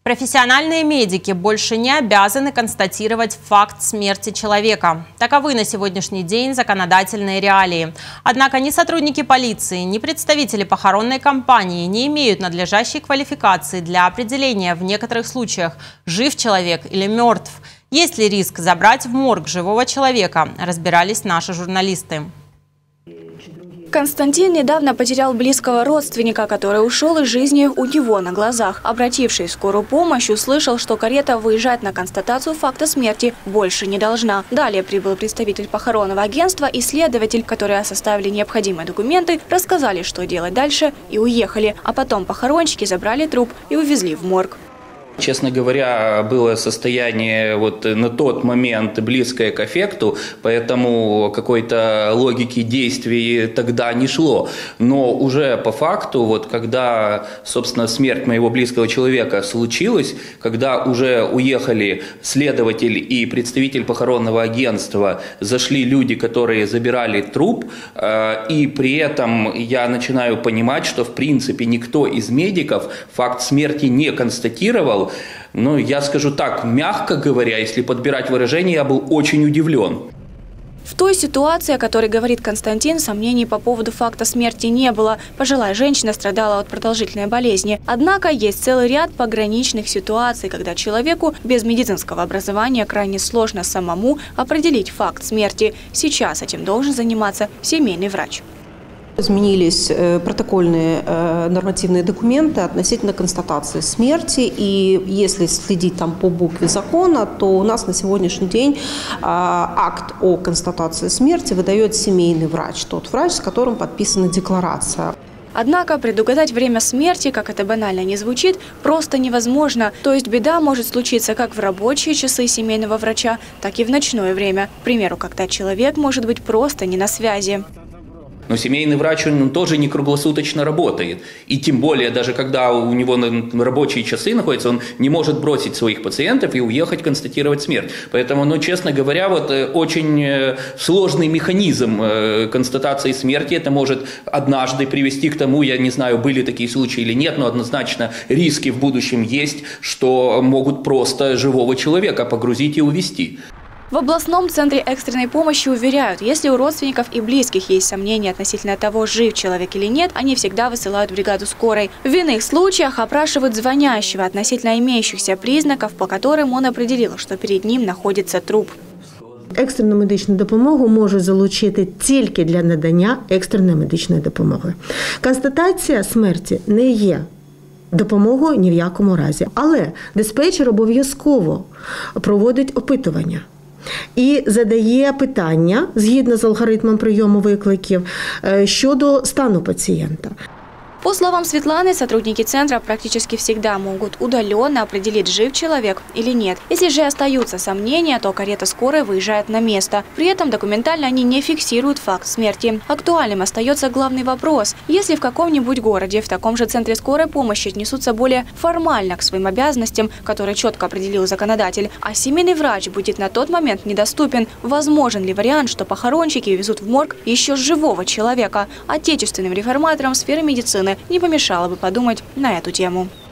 Профессиональные медики больше не обязаны констатировать факт смерти человека. Таковы на сегодняшний день законодательные реалии. Однако ни сотрудники полиции, ни представители похоронной компании не имеют надлежащей квалификации для определения в некоторых случаях, жив человек или мертв. Есть ли риск забрать в морг живого человека, разбирались наши журналисты. Константин недавно потерял близкого родственника, который ушел из жизни у него на глазах. Обратившись в скорую помощь, услышал, что карета выезжать на констатацию факта смерти больше не должна. Далее прибыл представитель похоронного агентства и следователь, которые составили необходимые документы, рассказали, что делать дальше, и уехали. А потом похоронщики забрали труп и увезли в морг. Честно говоря, было состояние на тот момент близкое к аффекту, поэтому какой-то логики действий тогда не шло. Но уже по факту, когда, собственно, смерть моего близкого человека случилась, когда уже уехали следователь и представитель похоронного агентства, зашли люди, которые забирали труп, и при этом я начинаю понимать, что в принципе никто из медиков факт смерти не констатировал. Ну, я скажу так, мягко говоря, если подбирать выражение, я был очень удивлен. В той ситуации, о которой говорит Константин, сомнений по поводу факта смерти не было. Пожилая женщина страдала от продолжительной болезни. Однако есть целый ряд пограничных ситуаций, когда человеку без медицинского образования крайне сложно самому определить факт смерти. Сейчас этим должен заниматься семейный врач. Изменились протокольные нормативные документы относительно констатации смерти. И если следить там по букве закона, то у нас на сегодняшний день акт о констатации смерти выдает семейный врач, тот врач, с которым подписана декларация. Однако предугадать время смерти, как это банально не звучит, просто невозможно. То есть беда может случиться как в рабочие часы семейного врача, так и в ночное время. К примеру, когда человек может быть просто не на связи. Но семейный врач, он тоже не круглосуточно работает. И тем более, даже когда у него рабочие часы находятся, он не может бросить своих пациентов и уехать констатировать смерть. Поэтому, честно говоря, очень сложный механизм констатации смерти. Это может однажды привести к тому, я не знаю, были такие случаи или нет, но однозначно риски в будущем есть, что могут просто живого человека погрузить и увезти. В областном центре экстренной помощи уверяют, если у родственников и близких есть сомнения относительно того, жив человек или нет, они всегда высылают бригаду скорой. В иных случаях опрашивают звонящего относительно имеющихся признаков, по которым он определил, что перед ним находится труп. Екстрену медичну допомогу можуть залучити тільки для надання екстреної медичної допомоги. Констатація смерті не є допомогою ні в якому разі, але диспетчер обов'язково проводить опитування і задає питання, згідно з алгоритмом прийому викликів, щодо стану пацієнта. По словам Светланы, сотрудники центра практически всегда могут удаленно определить, жив человек или нет. Если же остаются сомнения, то карета скорой выезжает на место. При этом документально они не фиксируют факт смерти. Актуальным остается главный вопрос. Если в каком-нибудь городе, в таком же центре скорой помощи отнесутся более формально к своим обязанностям, которые четко определил законодатель, а семейный врач будет на тот момент недоступен, возможен ли вариант, что похоронщики везут в морг еще живого человека? Отечественным реформаторам сферы медицины не помешало бы подумать на эту тему.